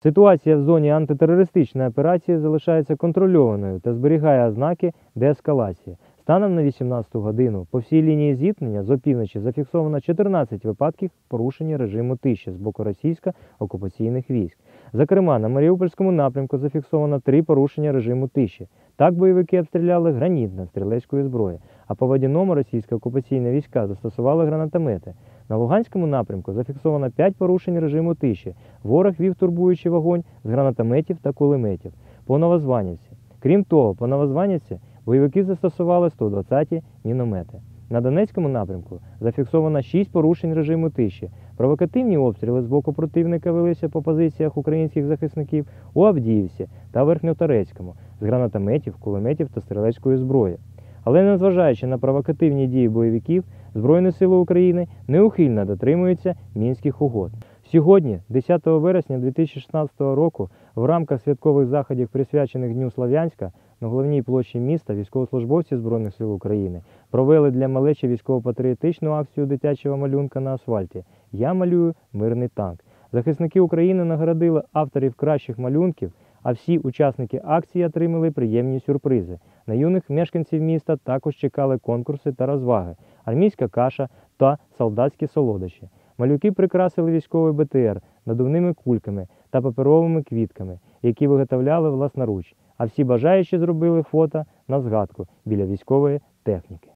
Ситуація в зоні антитерористичної операції залишається контрольованою та зберігає ознаки деескалації. Станом на 18 годину по всій лінії зіткнення з опівночі зафіксовано 14 випадків порушення режиму тиші з боку російсько-окупаційних військ. Зокрема, на Маріупольському напрямку зафіксовано 3 порушення режиму тиші. Так бойовики обстріляли гранітно-стрілецькою зброєю, а по водяному російсько-окупаційні війська застосували гранатомети. На Луганському напрямку зафіксовано 5 порушень режиму тиші. Ворог вів турбуючий вогонь з гранатометів та кулеметів по Новозванівці. Крім того, по Новозванівці бойовики застосували 120-ті міномети. На Донецькому напрямку зафіксовано 6 порушень режиму тиші. Провокативні обстріли з боку противника велися по позиціях українських захисників у Авдіївці та Верхньоторецькому з гранатометів, кулеметів та стрілецької зброї. Але незважаючи на провокативні дії бойовиків, Збройні сили України неухильно дотримуються Мінських угод. Сьогодні, 10 вересня 2016 року, в рамках святкових заходів, присвячених Дню Слов'янська, на головній площі міста військовослужбовці Збройних сил України провели для малечі військово-патріотичну акцію дитячого малюнка на асфальті «Я малюю мирний танк». Захисники України нагородили авторів кращих малюнків, а всі учасники акції отримали приємні сюрпризи. На юних мешканців міста також чекали конкурси та розваги, армійська каша та солдатські солодощі. Малюки прикрасили військовий БТР надувними кульками та паперовими квітками, які виготовляли власноруч, а всі бажаючі зробили фото на згадку біля військової техніки.